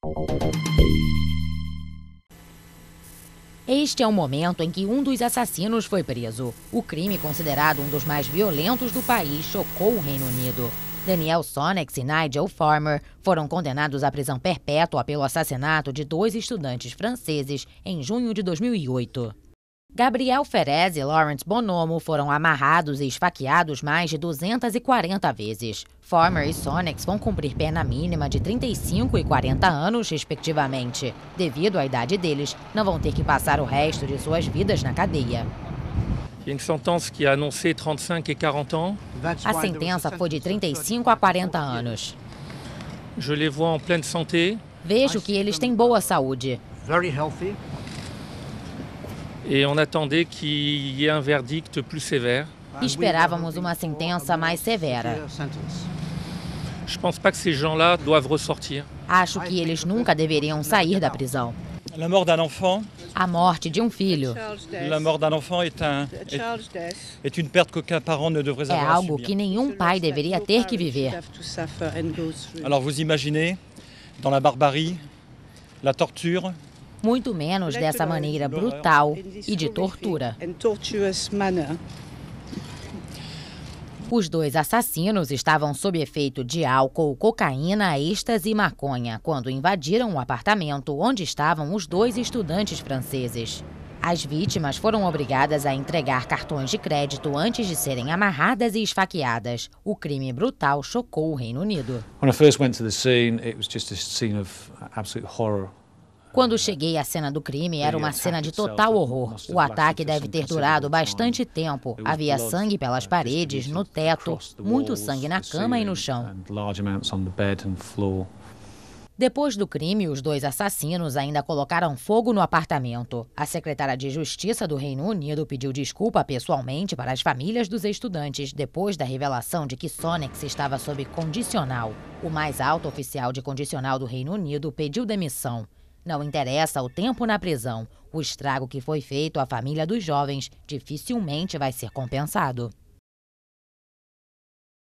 Este é o momento em que um dos assassinos foi preso. O crime, considerado um dos mais violentos do país, chocou o Reino Unido. Daniel Sonnex e Nigel Farmer foram condenados à prisão perpétua pelo assassinato de 2 estudantes franceses em junho de 2008. Gabriel Ferez e Lawrence Bonomo foram amarrados e esfaqueados mais de 240 vezes. Farmer e Sonnex vão cumprir pena mínima de 35 e 40 anos, respectivamente. Devido à idade deles, não vão ter que passar o resto de suas vidas na cadeia. Il y a une sentence qui a annoncé 35 et 40 ans. A sentença foi de 35 a 40 anos. Je les vois en pleine santé. Vejo que eles têm boa saúde. Et on attendait qu'il y ait un verdict plus sévère. Esperávamos uma sentença mais severa. Je pense pas que ces gens-là doivent ressortir. Acho que eles nunca deveriam sair da prisão. La mort d'un enfant. A morte de um filho La mort d'un enfant est une perte qu'aucun parent ne devrait é avoir à algo subir. que nenhum pai deveria ter que viver. Alors vous imaginez, dans la barbarie, la torture, Muito menos dessa maneira brutal e de tortura. Os 2 assassinos estavam sob efeito de álcool, cocaína, êxtase e maconha quando invadiram o apartamento onde estavam os 2 estudantes franceses. As vítimas foram obrigadas a entregar cartões de crédito antes de serem amarradas e esfaqueadas. O crime brutal chocou o Reino Unido. When I first went to the scene, it was just a scene of absolute horror. Quando cheguei à cena do crime, era uma cena de total horror. O ataque deve ter durado bastante tempo. Havia sangue pelas paredes, no teto, muito sangue na cama e no chão. Depois do crime, os 2 assassinos ainda colocaram fogo no apartamento. A secretária de Justiça do Reino Unido pediu desculpa pessoalmente para as famílias dos estudantes depois da revelação de que Sonnex estava sob condicional. O mais alto oficial de condicional do Reino Unido pediu demissão. Não interessa o tempo na prisão. O estrago que foi feito à família dos jovens dificilmente vai ser compensado.